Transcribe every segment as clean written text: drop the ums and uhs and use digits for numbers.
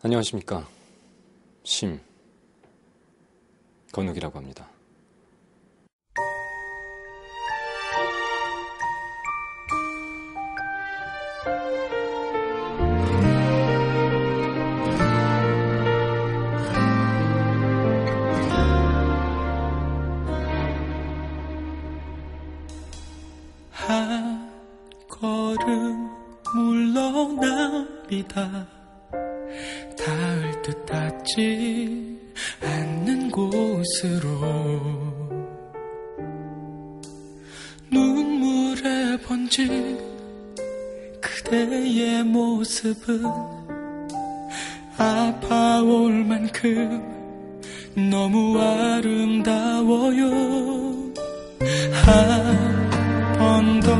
안녕하십니까. 건욱이라고 합니다. 한 걸음 물러납니다. 닿을 듯 닿지 않는 곳으로 눈물에 번진 그대의 모습은 아파올 만큼 너무 아름다워요. 한 번 더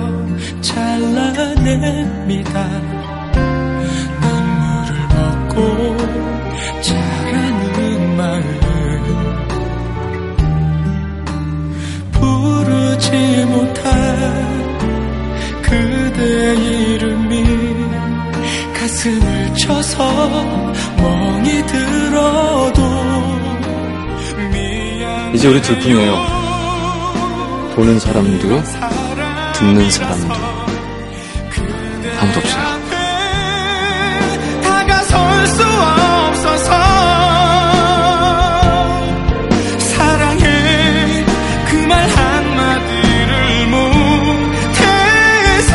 잘라냅니다. 눈물을 먹고 자라는 마음 부르지 못한 그대 이름이 가슴을 쳐서 멍이 들어도 이제 우리 둘뿐이에요. 보는 사람도 듣는 사람도 아무도 없어요. 다가설 수 없어서 사랑해 그 말 한마디를 못해서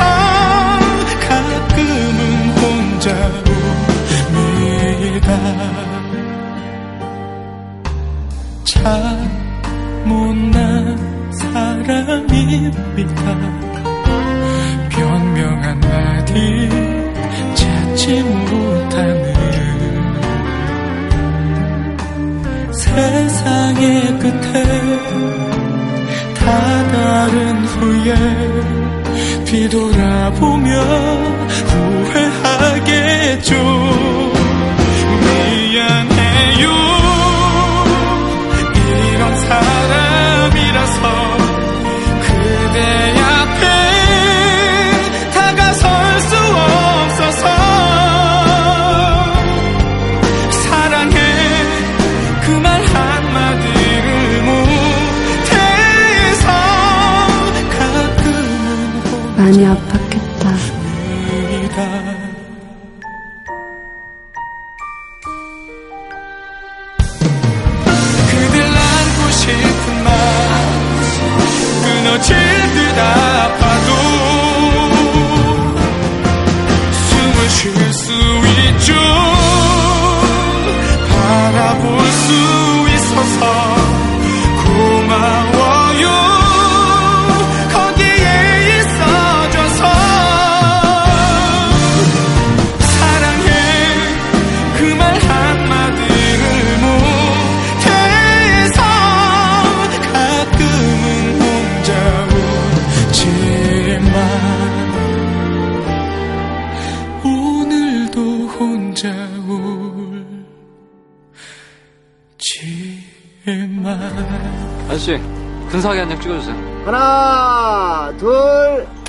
가끔은 혼자 웁니다. 참 못난 사람입니다. 변명 한마디 찾지 못하는 세상의 끝에 다다른 후에 뒤돌아보며 후회하겠죠. 미안해요. 이런 사람이라서 그대 앞에 다가설 수 없어서 사랑해 그 말 한마디를 못해서 가끔은 많이 아팠겠다. 그댈 안고 싶은 맘 끊어질 듯 아파도 숨을 쉴 수 있죠. 바라볼 수 있어서 고마워요. 거기에 있어줘서 사랑해 그 말 한마디를 못해서 가끔은 혼자 울지만 오늘도 혼자 울지만. 아저씨, 근사하게 한 장 찍어주세요. 하나, 둘,